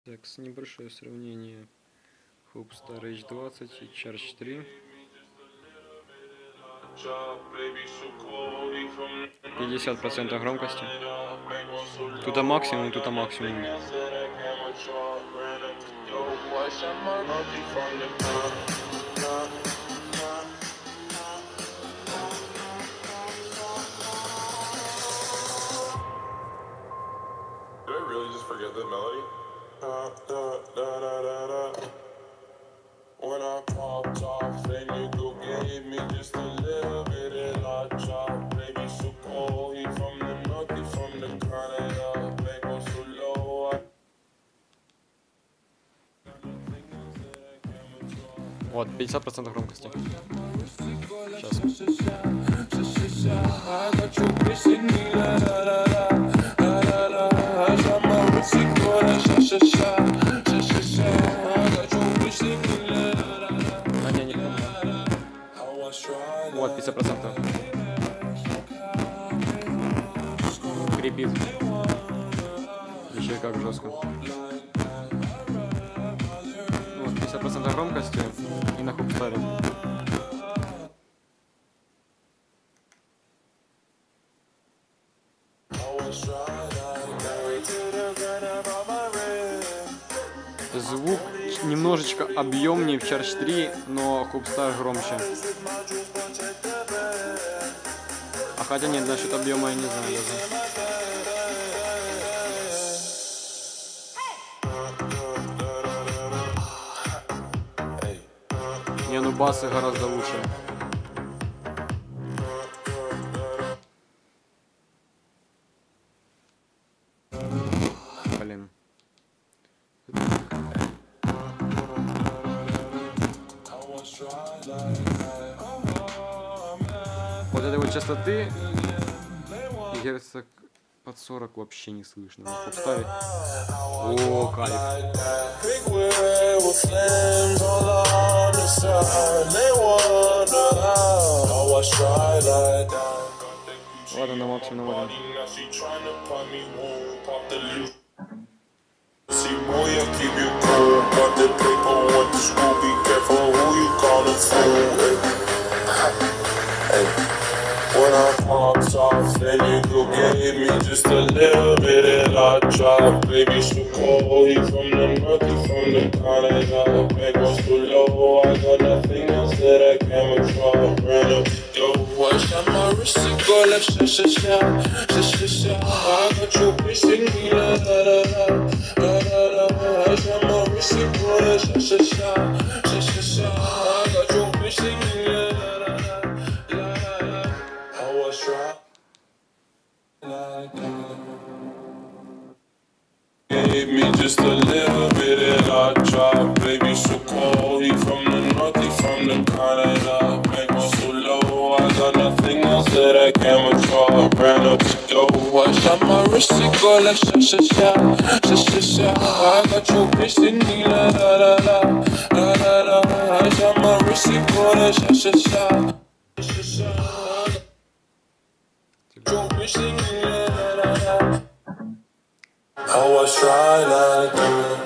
Так, небольшое сравнение Hoopstar H20 и Charge 3. 50% громкости. Тут максимум, тут максимум. Did I really just forget the melody? When I popped off, then you go gave me just a little bit of la chop. Baby, so cold, he from the north, he from the Canada. Baby, so low. Вот, 50% громкости. Сейчас. А, не помню. Вот, 50%. Крепит. Еще и как жестко. Вот, 50% громкости и на Hoopstar. Звук немножечко объемнее в Charge 3, но Hoopstar громче. А хотя нет, насчет объема я не знаю даже. Не, ну басы гораздо лучше. Блин. Вот этой вот частоты герцог под 40 вообще не слышно. На Hoopstar. О, кайф. Ладно, на максимум наводим. When I popped off, then you go gave me just a little bit of la chop. Baby, so cold, he from the north, he from the Canada. Baby, so low, I got nothing else that I can withdraw. Ran up the dough, I shot my wrist and go like sha-sha-sha, sha-sha-sha. I got your bitch singing la-da-da-da, la-da-da. I shot my wrist and go like sha-sha-sha, sha-sha-sha. I got your bitch singing la-da-da-da. Gave me just a little bit of la chop. Baby, so cold, he from the north, he from the Canada. Baby, so low, I got nothing else that I can withdraw. Ran up the dough, I shot my wrist and go like sha-sha-sha, sha-sha-sha. I got your bitch singing la-da-da-da, la-da-da. I shot my wrist and go like sha-sha-sha, sha-sha-sha. I was trying like you.